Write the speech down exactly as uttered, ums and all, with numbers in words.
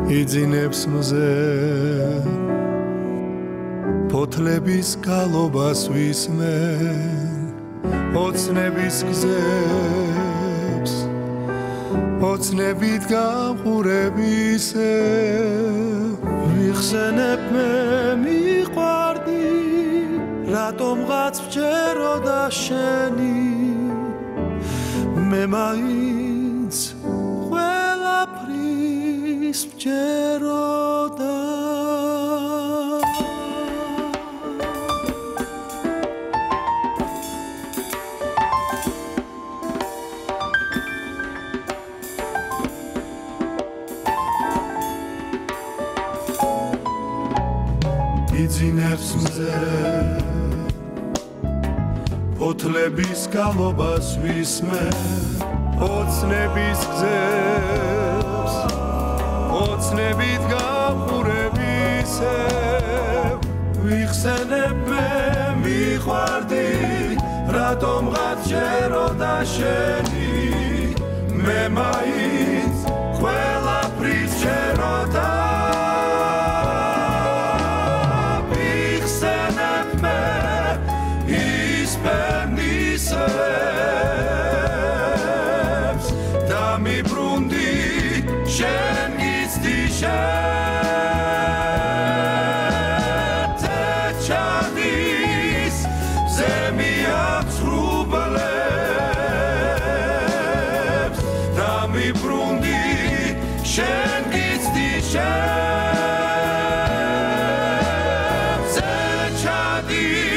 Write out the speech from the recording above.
იძინებს მზე ფოთლების გალობას ვისმენ ოცნების გზებს ოცნებით გამყურებისე ვიხსენებ მე მიყვარდი რატომღაც ვჯეროდა შენი მე მაინც ყველაფრის ვჯეროდა იძინებს მზე ფოთლების გალობას ვისმენ ოცნების გზებს ოცნებით გამყურებისე ვიხსენებ მე მიყვარდი რატომღაც ჯეროდა შენი მე მაინც ყველაფრის ჯეროდა შენ გიცდი შეჩადის ზემი აქვს რუბლებს და მიბრუნდი შენ გიცდი შეჩადის